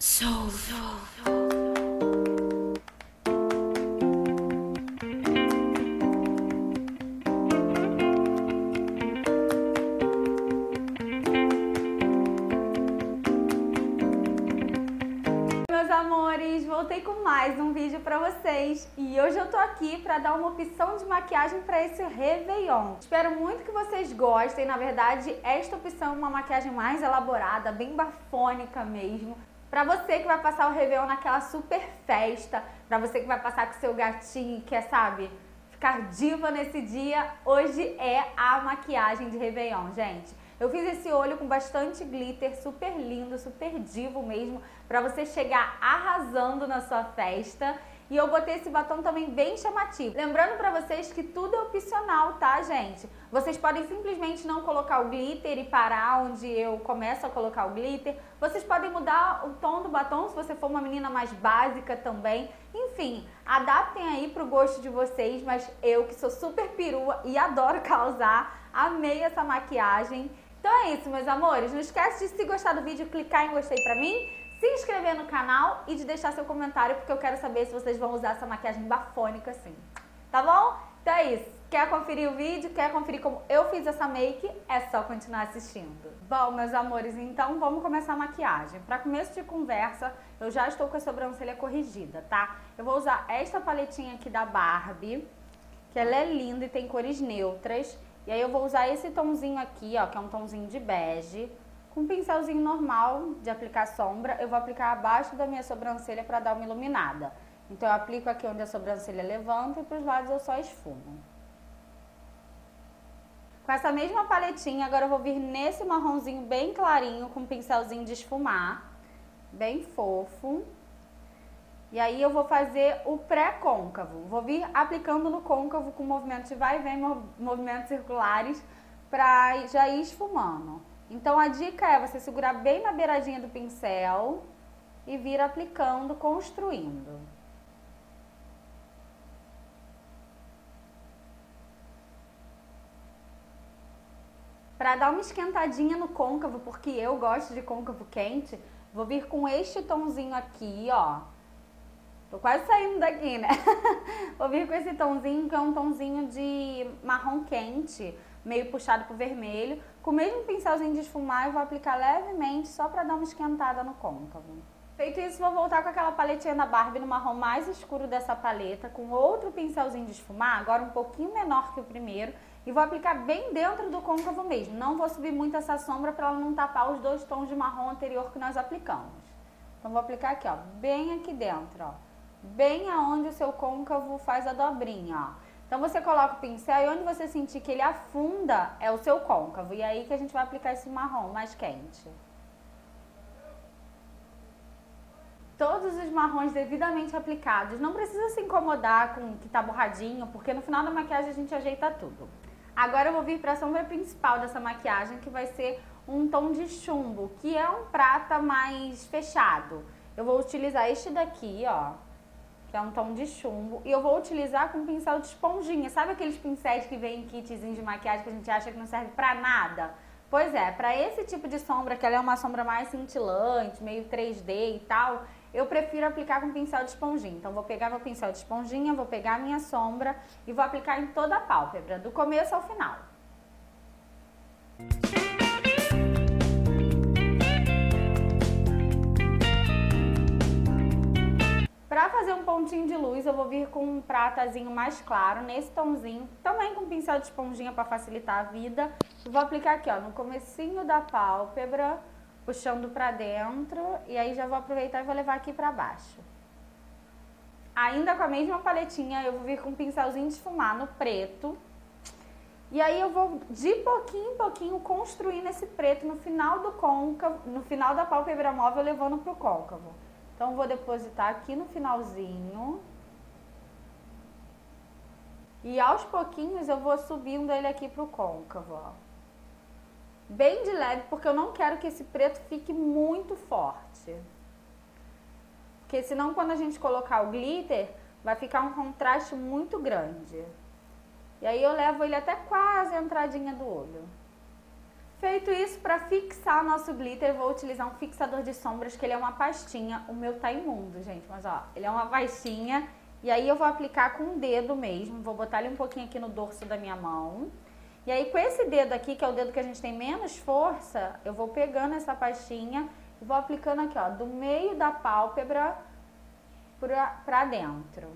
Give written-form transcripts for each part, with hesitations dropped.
Meus amores, voltei com mais um vídeo pra vocês e hoje eu tô aqui pra dar uma opção de maquiagem pra esse Réveillon. Espero muito que vocês gostem. Na verdade, esta opção é uma maquiagem mais elaborada, bem bafônica mesmo. Pra você que vai passar o Réveillon naquela super festa, pra você que vai passar com seu gatinho e quer, sabe, ficar diva nesse dia, hoje é a maquiagem de Réveillon, gente. Eu fiz esse olho com bastante glitter, super lindo, super divo mesmo, pra você chegar arrasando na sua festa. E eu botei esse batom também bem chamativo. Lembrando pra vocês que tudo é opcional, tá, gente? Vocês podem simplesmente não colocar o glitter e parar onde eu começo a colocar o glitter. Vocês podem mudar o tom do batom se você for uma menina mais básica também. Enfim, adaptem aí pro gosto de vocês, mas eu que sou super perua e adoro causar, amei essa maquiagem. Então é isso, meus amores. Não esquece de, se gostar do vídeo, clicar em gostei pra mim, se inscrever no canal e de deixar seu comentário, porque eu quero saber se vocês vão usar essa maquiagem bafônica assim. Tá bom? Então é isso. Quer conferir o vídeo? Quer conferir como eu fiz essa make? É só continuar assistindo. Bom, meus amores, então vamos começar a maquiagem. Para começo de conversa, eu já estou com a sobrancelha corrigida, tá? Eu vou usar esta paletinha aqui da Barbie, que ela é linda e tem cores neutras. E aí eu vou usar esse tomzinho aqui, ó, que é um tomzinho de bege. Com um pincelzinho normal de aplicar sombra, eu vou aplicar abaixo da minha sobrancelha para dar uma iluminada. Então eu aplico aqui onde a sobrancelha levanta e para os lados eu só esfumo. Com essa mesma paletinha, agora eu vou vir nesse marronzinho bem clarinho com um pincelzinho de esfumar, bem fofo. E aí eu vou fazer o pré-côncavo. Vou vir aplicando no côncavo com movimento de vai e vem, movimentos circulares, para já ir esfumando. Então a dica é você segurar bem na beiradinha do pincel e vir aplicando, construindo. Para dar uma esquentadinha no côncavo, porque eu gosto de côncavo quente, vou vir com este tomzinho aqui, ó. Tô quase saindo daqui, né? Vou vir com esse tomzinho, que é um tomzinho de marrom quente, meio puxado pro vermelho. Com o mesmo pincelzinho de esfumar, eu vou aplicar levemente, só pra dar uma esquentada no côncavo. Feito isso, vou voltar com aquela paletinha da Barbie no marrom mais escuro dessa paleta, com outro pincelzinho de esfumar, agora um pouquinho menor que o primeiro, e vou aplicar bem dentro do côncavo mesmo. Não vou subir muito essa sombra pra ela não tapar os dois tons de marrom anterior que nós aplicamos. Então vou aplicar aqui, ó, bem aqui dentro, ó. Bem aonde o seu côncavo faz a dobrinha, ó. Então você coloca o pincel e onde você sentir que ele afunda é o seu côncavo. E aí que a gente vai aplicar esse marrom mais quente. Todos os marrons devidamente aplicados. Não precisa se incomodar com que tá borradinho, porque no final da maquiagem a gente ajeita tudo. Agora eu vou vir para a sombra principal dessa maquiagem, que vai ser um tom de chumbo, que é um prata mais fechado. Eu vou utilizar este daqui, ó, que é um tom de chumbo, e eu vou utilizar com um pincel de esponjinha. Sabe aqueles pincéis que vem em kitzinho de maquiagem que a gente acha que não serve pra nada? Pois é, pra esse tipo de sombra, que ela é uma sombra mais cintilante, meio 3D e tal, eu prefiro aplicar com pincel de esponjinha. Então vou pegar meu pincel de esponjinha, vou pegar a minha sombra e vou aplicar em toda a pálpebra, do começo ao final. Para fazer um pontinho de luz, eu vou vir com um pratazinho mais claro, nesse tomzinho, também com pincel de esponjinha para facilitar a vida. Eu vou aplicar aqui, ó, no comecinho da pálpebra, puxando para dentro, e aí já vou aproveitar e vou levar aqui para baixo. Ainda com a mesma paletinha, eu vou vir com um pincelzinho de esfumar no preto. E aí eu vou, de pouquinho em pouquinho, construindo esse preto no final do côncavo, no final da pálpebra móvel, levando pro côncavo. Então, vou depositar aqui no finalzinho. E aos pouquinhos eu vou subindo ele aqui pro côncavo, ó. Bem de leve, porque eu não quero que esse preto fique muito forte. Porque senão, quando a gente colocar o glitter, vai ficar um contraste muito grande. E aí eu levo ele até quase a entradinha do olho. Feito isso, para fixar nosso glitter, eu vou utilizar um fixador de sombras, que ele é uma pastinha. O meu tá imundo, gente, mas ó, ele é uma pastinha. E aí eu vou aplicar com o dedo mesmo, vou botar ele um pouquinho aqui no dorso da minha mão. E aí com esse dedo aqui, que é o dedo que a gente tem menos força, eu vou pegando essa pastinha e vou aplicando aqui, ó, do meio da pálpebra pra dentro.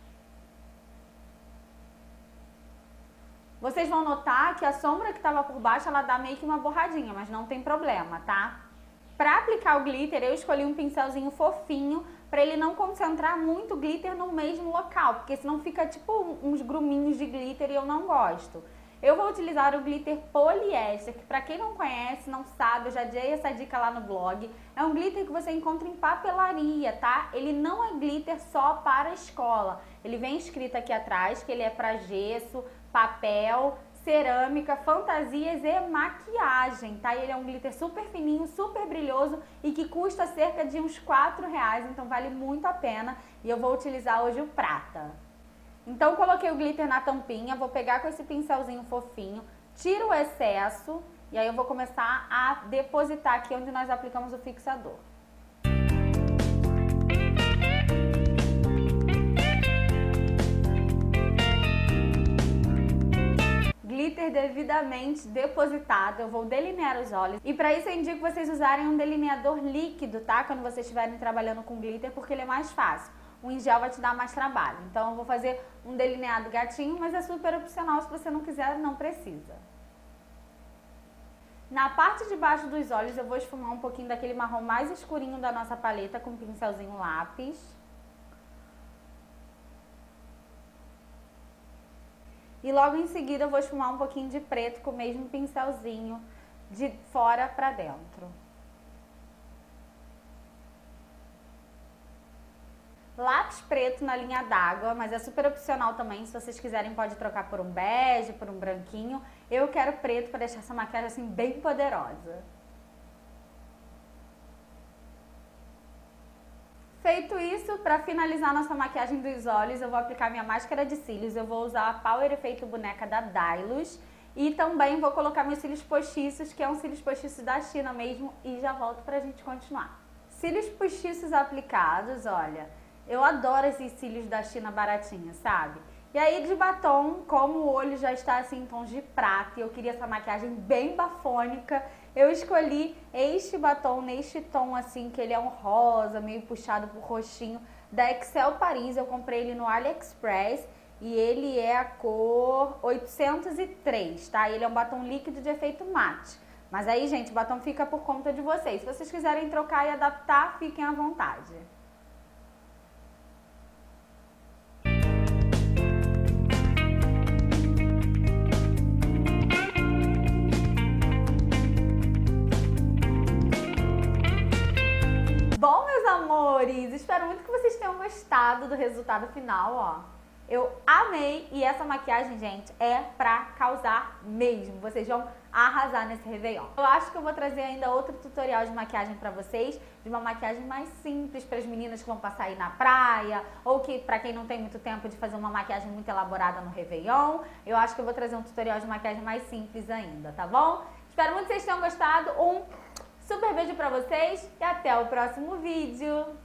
Vocês vão notar que a sombra que estava por baixo, ela dá meio que uma borradinha, mas não tem problema, tá? Para aplicar o glitter, eu escolhi um pincelzinho fofinho, para ele não concentrar muito glitter no mesmo local, porque senão fica tipo uns gruminhos de glitter e eu não gosto. Eu vou utilizar o glitter poliéster, que para quem não conhece, não sabe, eu já dei essa dica lá no blog. É um glitter que você encontra em papelaria, tá? Ele não é glitter só para a escola. Ele vem escrito aqui atrás que ele é para gesso, papel, cerâmica, fantasias e maquiagem, tá? Ele é um glitter super fininho, super brilhoso e que custa cerca de uns R$4, então vale muito a pena. E eu vou utilizar hoje o prata. Então coloquei o glitter na tampinha, vou pegar com esse pincelzinho fofinho, tiro o excesso e aí eu vou começar a depositar aqui onde nós aplicamos o fixador. Glitter devidamente depositado, eu vou delinear os olhos. E para isso eu indico vocês usarem um delineador líquido, tá? Quando vocês estiverem trabalhando com glitter, porque ele é mais fácil. O em gel vai te dar mais trabalho. Então eu vou fazer um delineado gatinho, mas é super opcional. Se você não quiser, não precisa. Na parte de baixo dos olhos eu vou esfumar um pouquinho daquele marrom mais escurinho da nossa paleta com um pincelzinho lápis. E logo em seguida eu vou esfumar um pouquinho de preto com o mesmo pincelzinho de fora pra dentro. Lápis preto na linha d'água, mas é super opcional também, se vocês quiserem pode trocar por um bege, por um branquinho. Eu quero preto para deixar essa maquiagem assim bem poderosa. Feito isso, para finalizar nossa maquiagem dos olhos, eu vou aplicar minha máscara de cílios. Eu vou usar a Power Efeito Boneca da Dylos. E também vou colocar meus cílios postiços, que é um cílios postiço da China mesmo. E já volto pra gente continuar. Cílios postiços aplicados, olha. Eu adoro esses cílios da China baratinhos, sabe? E aí de batom, como o olho já está assim em tons de prata e eu queria essa maquiagem bem bafônica, eu escolhi este batom neste tom assim, que ele é um rosa, meio puxado pro roxinho, da Excel Paris. Eu comprei ele no AliExpress e ele é a cor 803, tá? Ele é um batom líquido de efeito mate. Mas aí, gente, o batom fica por conta de vocês. Se vocês quiserem trocar e adaptar, fiquem à vontade. Bom, meus amores, espero muito que vocês tenham gostado do resultado final, ó. Eu amei e essa maquiagem, gente, é pra causar mesmo. Vocês vão arrasar nesse Réveillon. Eu acho que eu vou trazer ainda outro tutorial de maquiagem pra vocês, de uma maquiagem mais simples para as meninas que vão passar aí na praia, ou que pra quem não tem muito tempo de fazer uma maquiagem muito elaborada no Réveillon. Eu acho que eu vou trazer um tutorial de maquiagem mais simples ainda, tá bom? Espero muito que vocês tenham gostado. Um super beijo pra vocês e até o próximo vídeo.